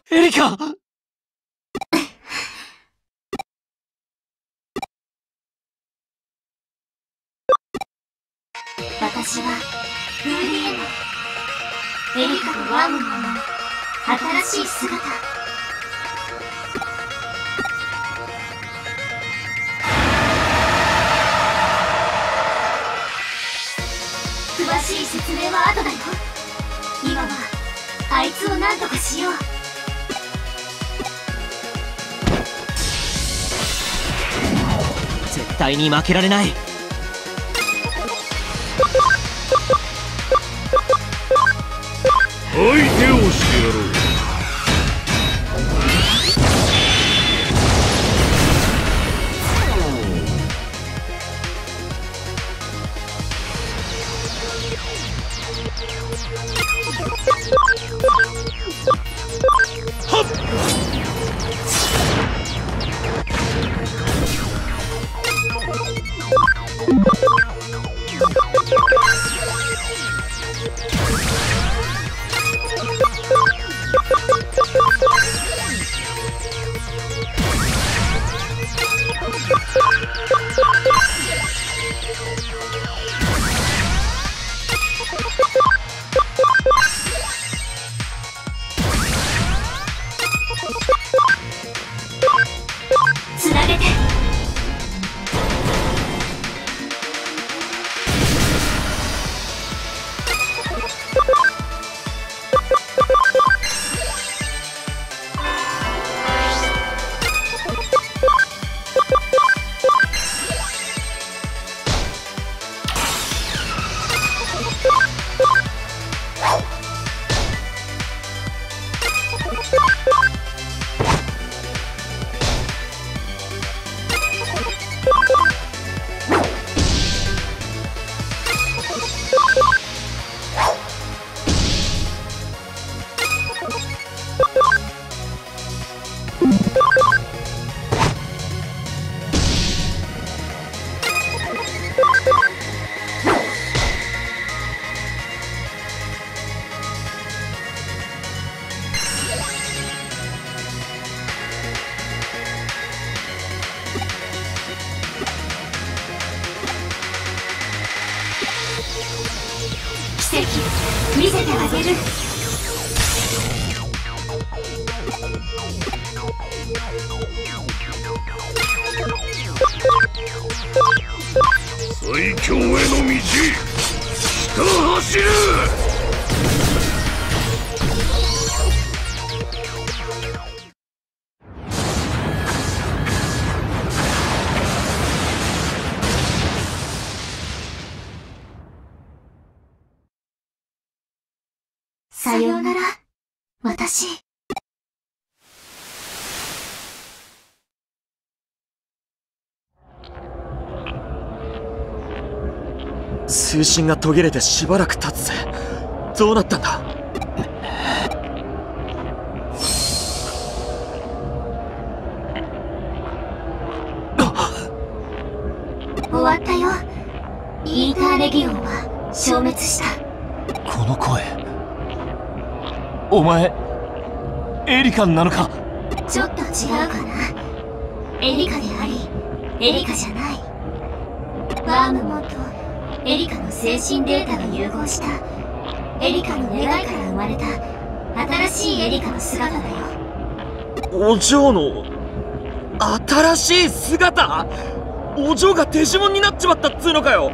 エリカ。 私はフーリエナ、エリカとワームマンの新しい姿。詳しい説明は後だよ。今はあいつを何とかしよう。 絶対に負けられない。 相手をしてやろう。 つなげて。奇跡見せてあげる。 最強への道、ひた走る。 さようなら、私。 通信が途切れてしばらく経つぜ。どうなったんだ。 終わったよ。イーターレギオンは消滅した。 この声、お前エリカなのか。 ちょっと違うかな。エリカでありエリカじゃない。ワームモンとエリカの精神データが融合したエリカの願いから生まれた新しいエリカの姿だよ。 お嬢の新しい姿。お嬢がデジモンになっちまったっつうのかよ。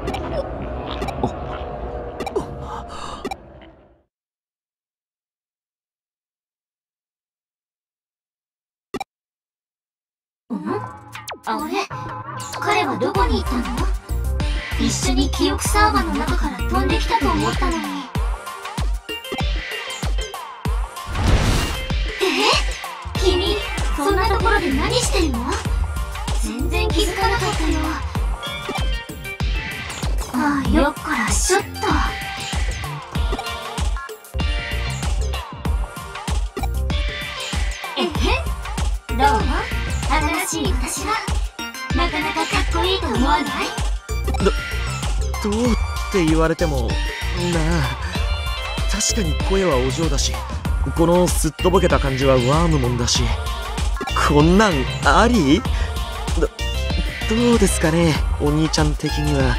あれ、彼はどこに行ったの？一緒に記憶サーバーの中から飛んできたと思ったのに。君、そんなところで何してるの？全然気づかなかったよ。ああ、よっこらしょっと。どう？新しい私はなかなかかっこいいと思わない？ どうって言われてもなあ。確かに声はお嬢だしこのすっとぼけた感じはワームもんだし、こんなんあり？どうですかね、お兄ちゃん的には。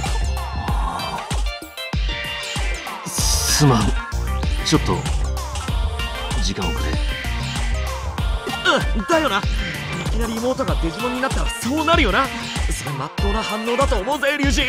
すまん。ちょっと時間をくれ。 だよな。いきなり妹がデジモンになったらそうなるよな。それまっとうな反応だと思うぜ、リュウジ。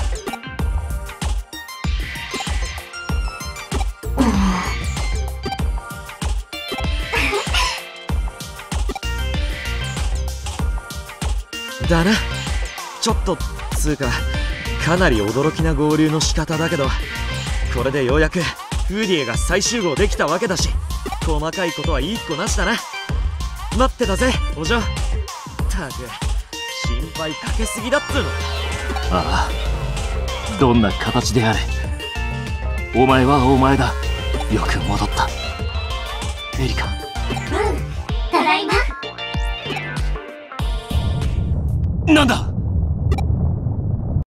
だな。ちょっとつうかかなり驚きな合流の仕方だけど、これでようやくフーディエが再集合できたわけだし、細かいことはいいっこなしだな。待ってたぜお嬢。ったく心配かけすぎだっつうの。 ああ、どんな形であれお前はお前だ。よく戻った、エリカ。 ただいま。 なんだ。